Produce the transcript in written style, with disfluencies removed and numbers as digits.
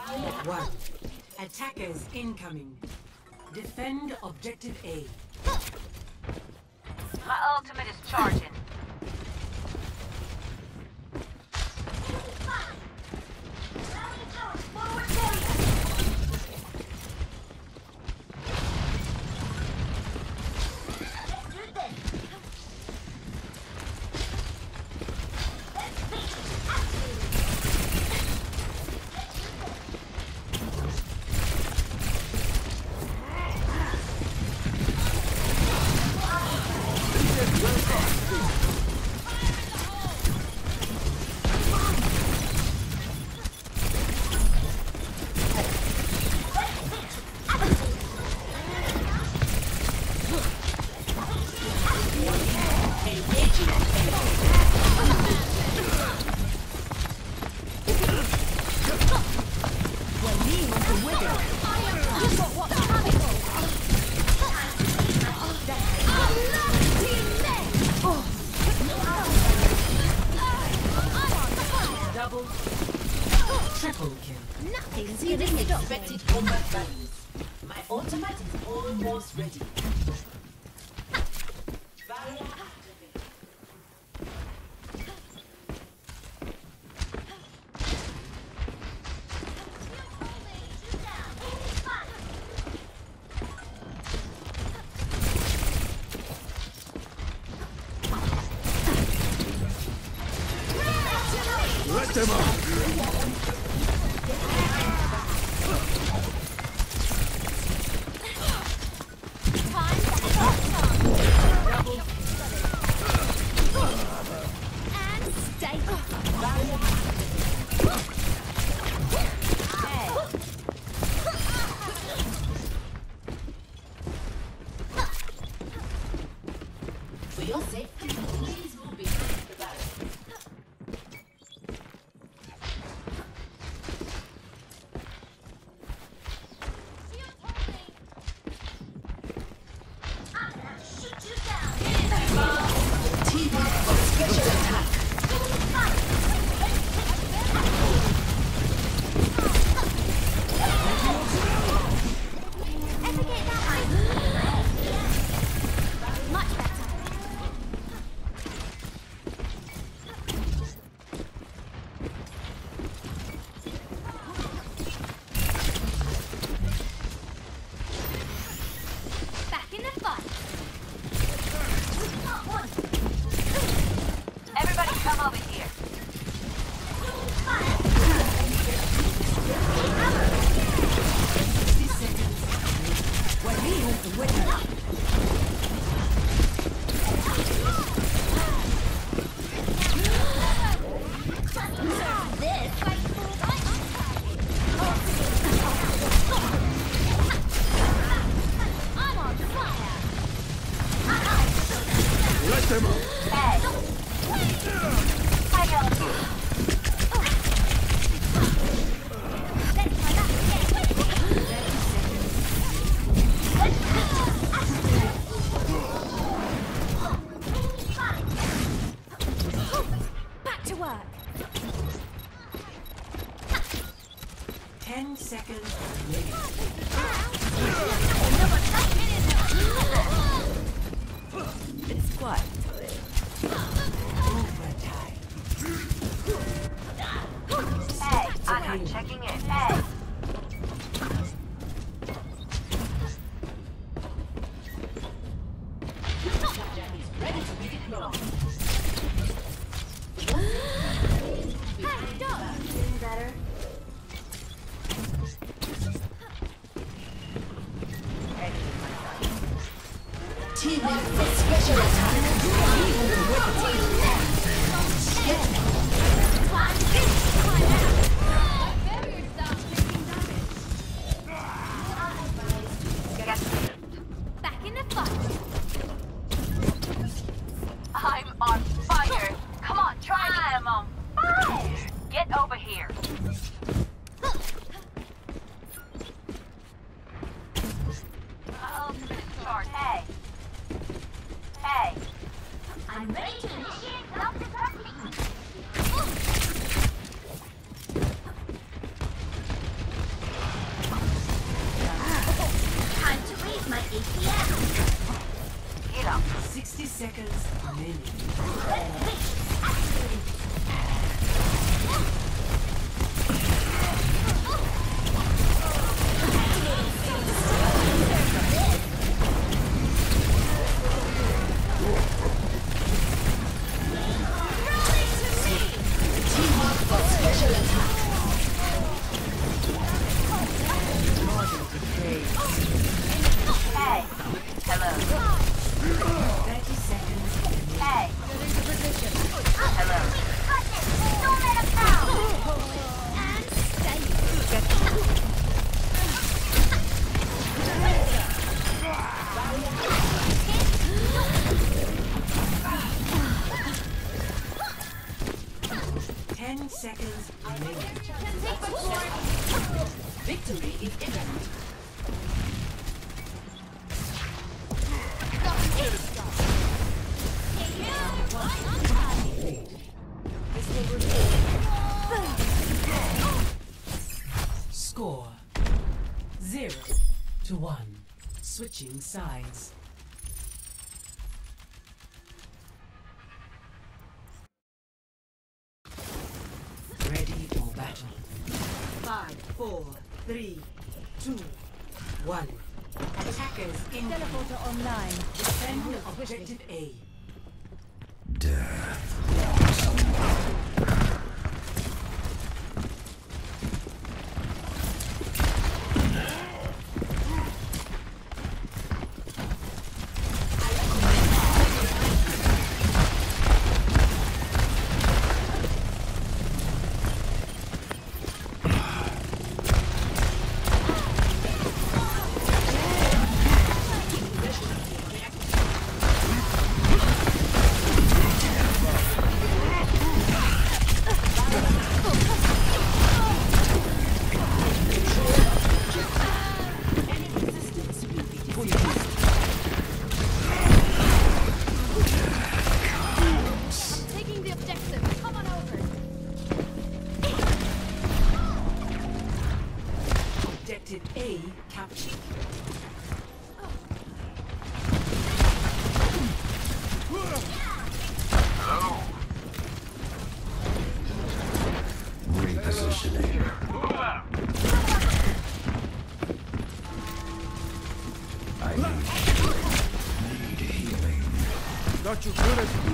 1. Attackers incoming. Defend objective A. My ultimate is charging. Triple kill. Nothing's gonna stop Expected combat values. My ultimate is almost ready. Barrier activated. Let them out! and stay. For your safety, please move behind the barrier. Much better. Back in the fight. Everybody come over here. 60 seconds. Wahid is the winner. I'm on fire. Let them out! Hey. Hi, Let's try that again. Back to work. 10 seconds remaining. It's quiet. Overtime. Hey, I'm checking in. Hey. Hey, Doc. Feeling better? Team for special Back in the fight. I'm on fire. Come on, try me. I'm on fire. Get over here. Oh, short. Hey. Hey. I'm ready to initiate self-destruct. 60 seconds remaining. Hey. Hello. 30 seconds remaining. Hey. Hello. Got this. Don't let him down. Ten seconds remaining. Victory is imminent. Score 0-1. Switching sides. Ready for battle. 5, 4, 3, 2, 1. Attackers in. Teleporter online. Defend objective A. Taking the objective. Come on over. Objective A captured. Repositioning. I need healing. Got you good as